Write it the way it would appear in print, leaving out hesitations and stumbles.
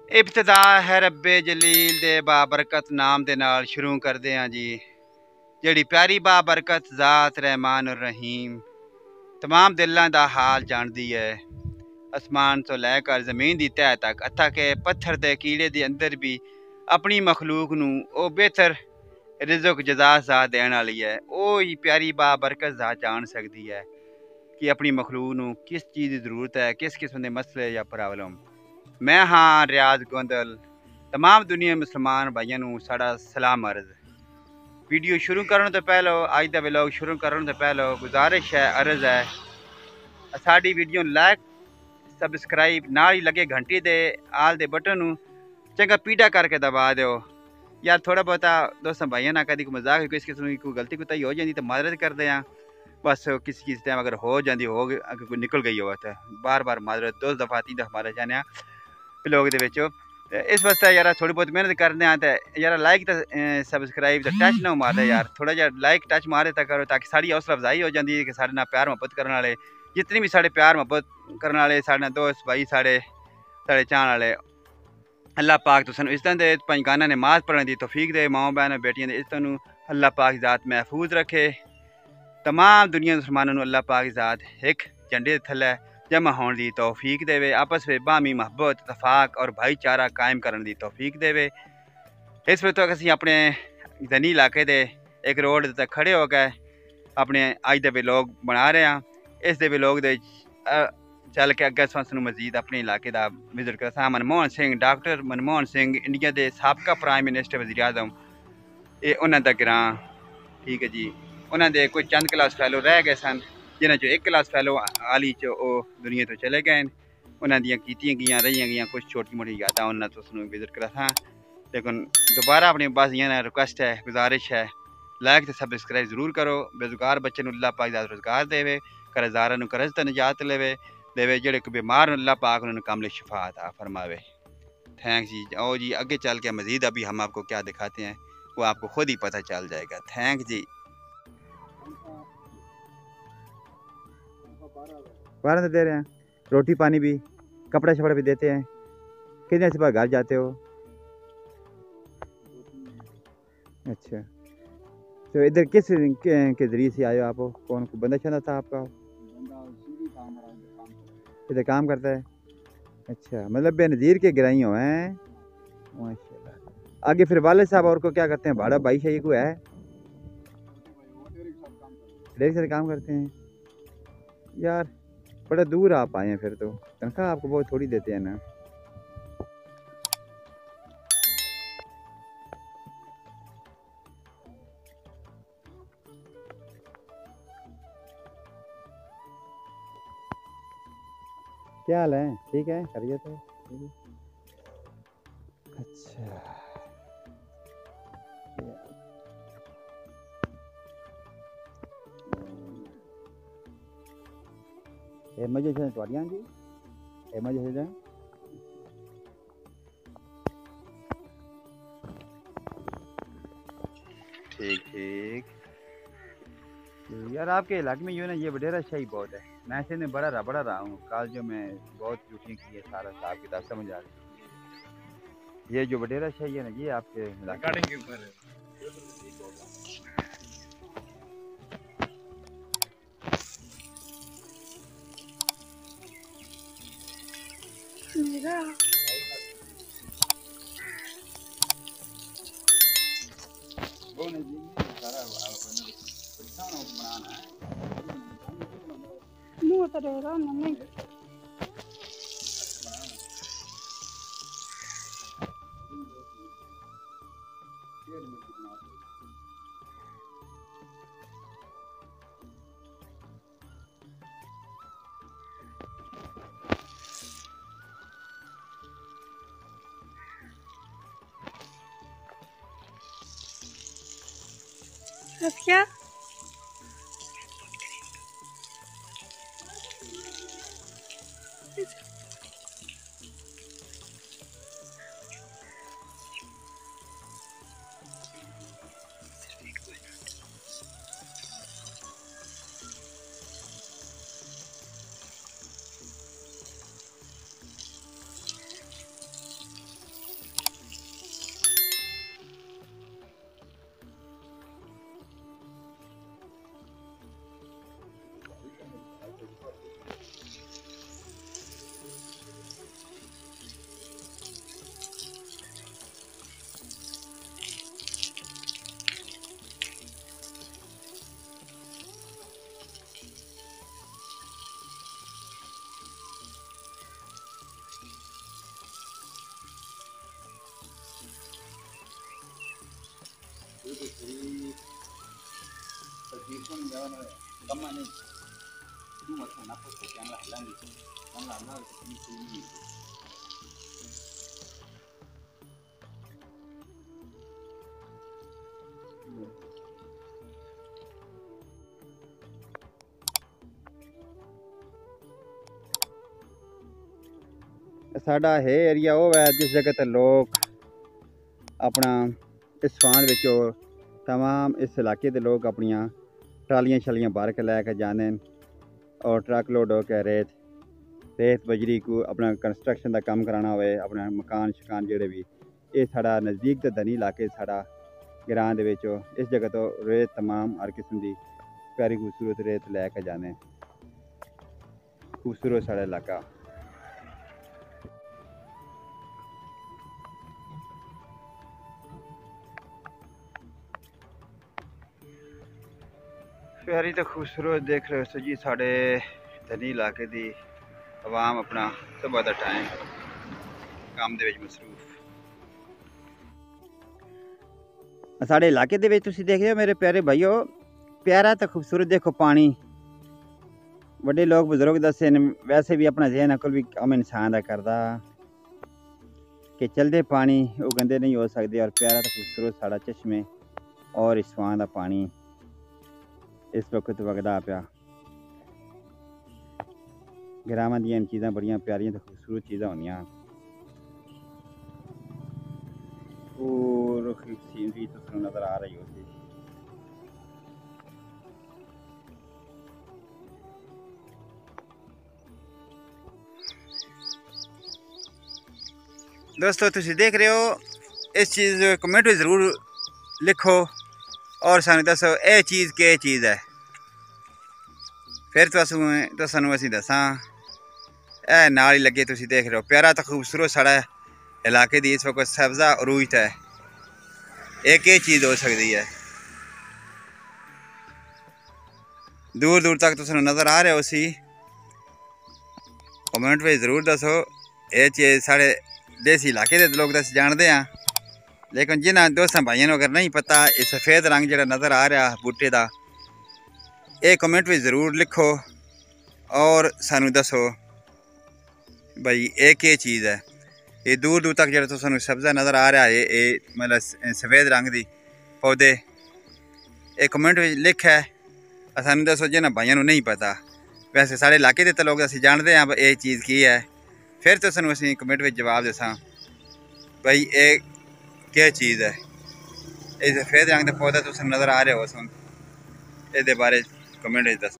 इब्तिदा है रब्बे जलील दे बाबरकत नाम दे नाल शुरू करदे हां जी। जेड़ी प्यारी बाबरकत ज़ात रहमान और रहीम तमाम दिलों दा हाल जानदी है। आसमान तो लैकर ज़मीन दी तह तक अथा के पत्थर दे कीड़े दे अंदर भी अपनी मखलूक नूं ओ बेहतर रिज़्क जज़ा ज़ात देण वाली है। ओ ही प्यारी बाबरकत ज़ात जान सकदी है कि अपनी मखलूक नूं किस चीज़ की जरूरत है, किस किस्म के मसले या प्रॉब्लम। मैं हाँ रियाज गोंदल तमाम दुनिया मुसलमान भाइयों नूं साड़ा सलाम अर्ज। वीडियो शुरू करने तो पहले अज का व्लॉग शुरू करने तो पहले गुजारिश है, अर्ज है साड़ी वीडियो लाइक सबसक्राइब नाल ही लगे घंटी दे आल दे बटन नूं चंगा पीड़ा करके दबा दो यार। थोड़ा बहुता दोस्तों भाइयों ना कभी कोई मजाक किस किस्म की कोई गलती कोई हो जाती तो माजरत करते हैं। बस किसी किसी टाइम अगर हो जाती हो अगर कोई निकल गई हो तो बार बार माजरत 2 दफ़ा 3 दफ़ा मारे जाने व्लॉग दे विच। इस वास्ते यार थोड़ी बहुत मेहनत करने तो यार लाइक तो सबसक्राइब तो टच ना मारे यार, थोड़ा जहा लाइक टच मारे तो करो ताकि साड़ी हौसला अफजाई हो जाती है कि साढ़े ना प्यार मोहब्बत करने वाले जितने भी साढ़े प्यार मोहब्बत करने वाले साढ़े दोस्त भाई साढ़े साढ़े चाहने वाले अल्लाह पाक तो सू इज्जत दे, पंजगाना नमाज पढ़ने की तौफीक दे, माओ बहन बेटियों की इज्जतों अल्लाह पाक ज़ात महफूज रखे। तमाम दुनिया मुसलमानों को अल्लाह पाक ज़ात एक झंडे थले जमा होने की तौफीक देवे, आपस में बामी महब्बत इतफाक और भाईचारा कायम करने की तौफीक देवे। इस वक्त असी अपने धनी इलाके दे एक रोड ते खड़े हो गए अपने अज दे व्लॉग बना रहे हैं। इस दे व्लॉग दे चल के अगे सानू मजीद अपने इलाके का विजिट कर। मनमोहन सिंह डॉक्टर मनमोहन सिंह इंडिया के साबका प्राइम मिनिस्टर वज़ीर आज़म ये उन्होंने दा ग्रां, ठीक है जी। उन्होंने कोई चंद क्लास फैलो रह गए सन जिन्हें चो एक क्लास फैलो आली च दुनिया तो चले गए। उन्होंने कीतियां गई रही गई कुछ छोटी मोटी यादा उन्होंने तो विजिट करा था। लेकिन दोबारा अपनी बस ये रिक्वेस्ट है, गुजारिश है, लाइक तो सबसक्राइब जरूर करो। बेरोजगार बच्चे अल्लाह पाक रोजगार देवे, कर्जदारा कर्ज तो निजात लेवे देवे, जेड़े कोई बीमार अल्लाह पाक उन्होंने कामले शिफा अता फरमावे। थैंक्स जी। आओ जी आगे चल के मजीद अभी हम आपको क्या दिखाते हैं वो आपको खुद ही पता चल जाएगा। थैंक जी। बारह दे रहे हैं, रोटी पानी भी, कपड़ा शपड़ा भी देते हैं। कितने से बाद घर जाते हो? अच्छा, तो इधर किस के जरिए से आए हो आप? कौन बंदा चंदा था आपका? इधर काम करता है। अच्छा, मतलब बेनज़ीर के गिराई हो हैं, माशाल्लाह। आगे फिर वाले साहब और को क्या करते हैं? भाड़ा भाई शाही को है, डेढ़ से काम करते हैं। यार बड़ा दूर आप आए हैं, फिर तो तनख्वाह आपको बहुत थोड़ी देते हैं ना। क्या हाल है? ठीक है, खैरियत है? अच्छा, मजे से थोड़ियां जी, मजे से जाए। ठीक ठीक यार, आपके इलाके में जो है ना ये वडेरा शाही बहुत है। मैं ऐसे में बड़ा रहा हूँ, कल जो मैं बहुत ड्यूटियाँ की है, सारा हिसाब किताब समझ आ रही। ये जो वडेरा शाही है ना ये आपके इलाके के ऊपर है। मेरा मुँह तो रहेगा नहीं। अब क्या साडा है एरिया वो है जिस जगह ते लोग अपना इस फान विचों तमाम इस इलाके के लोग अपनियां ट्रालियां शलियां भर के लैके जाने और ट्रक लोड होकर रेत बजरी को अपना कंस्ट्रक्शन का काम कराना होए अपना मकान शकान जेह्ड़े भी ये साढ़ा नज़दीक ते धनी इलाके साढ़ा ग्रां दे विचों इस जगह तो रेत तमाम हर किस्म की प्यारी खूबसूरत रेत लैके जाने खूबसूरत साढ़ा इलाका। प्यारी तो खूबसूरत देख रहे हो जी साढ़े धनी इलाके की आवाम अपना सुबह का टाइम काम दे विच मसरूफ। साढ़े इलाके दे विच तुसीं देख रहे हो मेरे प्यारे भाईओ प्यारा तो खूबसूरत देखो पानी बड़े लोग बुजुर्ग दसे वैसे भी अपना जहन अकल भी कम इंसान का करदा कि चलते पानी वो गंदे नहीं हो सकते और प्यारा तो खूबसूरत साढ़ा चश्मे और इस्वान का पानी इस वक्त वगदा पिया। ग्रामां दियां चीज़ां बड़ियां प्यारियां तो खूबसूरत चीज़ां होंदियां और सीनरी तो नज़र आ रही होती। दोस्तों तुसीं देख रहे हो इस चीज़ कमेंट में ज़रूर लिखो और सानू दसो ये चीज़ के चीज़ है फिर तुसानू असीं दसां ए नाल ही लगे तुसीं देख रहे हो प्यारा तो खूबसूरत साढ़ा इलाके दी इस वक्त सब्ज़ा अरूज है एक ही चीज़ हो सकती है दूर दूर तक तुसानू नज़र आ रहे हो उसी कमेंट में ज़रूर दसो ये चीज़ साढ़े देसी इलाके के लोग तो जानते हैं लेकिन जिन्होंने दोस्तों भाइयों को अगर नहीं पता ये सफ़ेद रंग जो नज़र आ रहा बूटे का ये कमेंट में ज़रूर लिखो और सानू दसो भाई ये क्या चीज़ है। ये दूर दूर तक जो सानू सब्ज़ा नज़र आ रहा है ये मतलब सफ़ेद रंग की पौधे ये कमेंट में लिख है सानू दसो जिन्होंने भाइयों को नहीं पता वैसे साढ़े इलाके के तो लोग असीं जानते हैं ये चीज़ की है फिर तो सानू असीं कमेंट में जवाब दसां भाई ये क्या चीज़ है। ये सफ़ेद रंग का पौधा तुम नज़र आ रहे हो सुन ये बारे कमेंट दस।